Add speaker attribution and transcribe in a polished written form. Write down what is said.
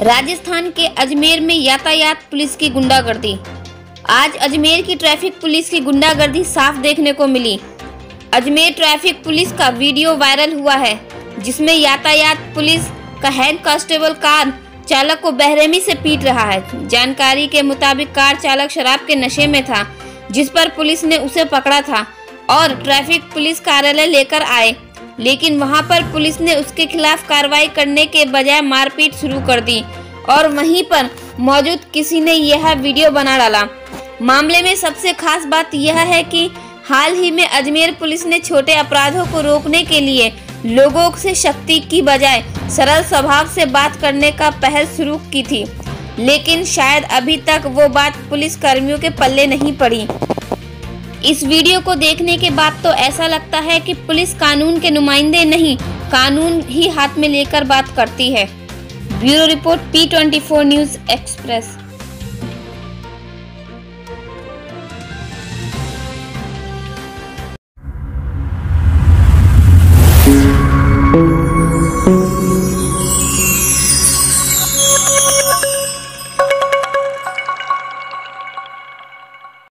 Speaker 1: राजस्थान के अजमेर में यातायात पुलिस की गुंडागर्दी। आज अजमेर की ट्रैफिक पुलिस की गुंडागर्दी साफ देखने को मिली। अजमेर ट्रैफिक पुलिस का वीडियो वायरल हुआ है, जिसमें यातायात पुलिस का हेड कांस्टेबल कार चालक को बेरहमी से पीट रहा है। जानकारी के मुताबिक कार चालक शराब के नशे में था, जिस पर पुलिस ने उसे पकड़ा था और ट्रैफिक पुलिस कार्यालय लेकर आए, लेकिन वहां पर पुलिस ने उसके खिलाफ कार्रवाई करने के बजाय मारपीट शुरू कर दी और वहीं पर मौजूद किसी ने यह वीडियो बना डाला। मामले में सबसे खास बात यह है कि हाल ही में अजमेर पुलिस ने छोटे अपराधों को रोकने के लिए लोगों से सख्ती की बजाय सरल स्वभाव से बात करने का पहल शुरू की थी, लेकिन शायद अभी तक वो बात पुलिस कर्मियों के पल्ले नहीं पड़ी। इस वीडियो को देखने के बाद तो ऐसा लगता है कि पुलिस कानून के नुमाइंदे नहीं, कानून ही हाथ में लेकर बात करती है। Bureau report P24 news express.